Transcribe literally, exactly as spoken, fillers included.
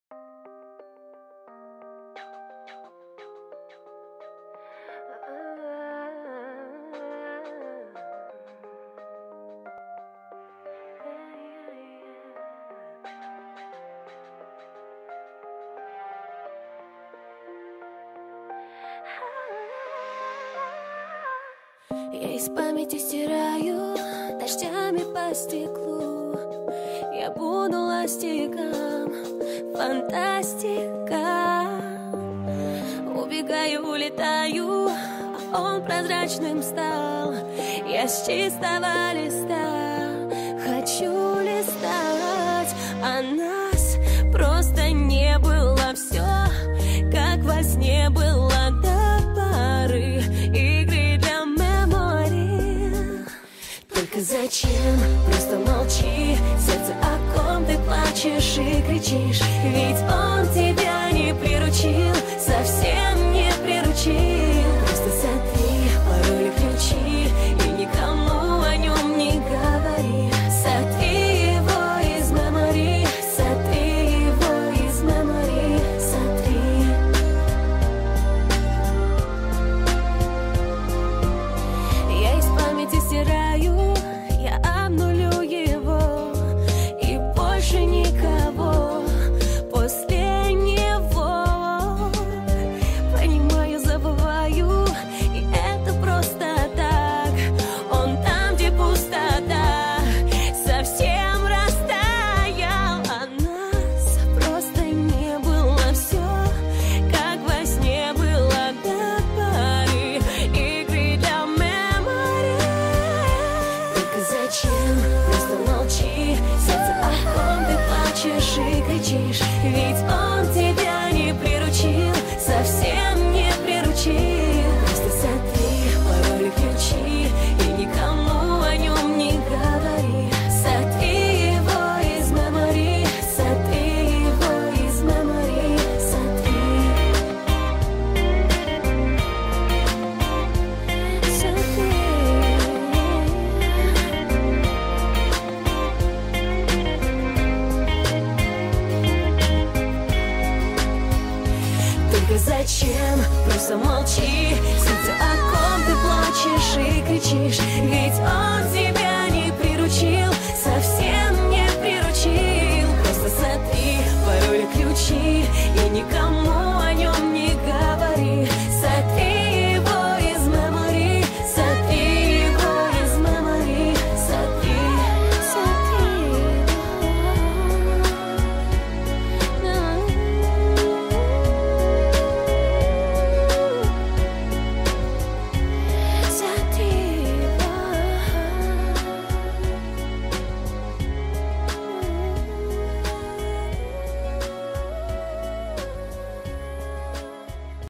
Я из памяти стираю дождями по стеклу. Я буду ластиком, фантастика. Убегаю, улетаю, а он прозрачным стал. Я с чистого листа хочу листать, а нас просто не было. Все, как во сне было до поры игры для мемори. Только зачем? Просто молчи. Сердце, о ком ты плачешь и кричишь. Ведь он тебя не приручил, совсем не приручил. Просто сотри пароли, ключи и никому о нем не говори. Сотри его из мемори, сотри его из мемори, сотри. Я из памяти стираю, я обнулю его, и больше никого после него. Понимаю, забываю, и это просто так. Он там, где пустота, совсем растаял, а нас просто не было. Все, как во сне было до поры игры для мемори. Только зачем? Просто молчи. Сердце, о ком ты плачешь и кричишь. Ведь он тебя не приручил, совсем не приручил. Просто сотри пароли, ключи и никому о нем не говори. Сотри его из мемори, сотри его из мемори, сотри. Сотри. Только зачем? Просто молчи. Сердце, о ком ты плачешь и кричишь. Ведь он тебя не приручил, совсем не приручил. Просто сотри пароли, ключи и никому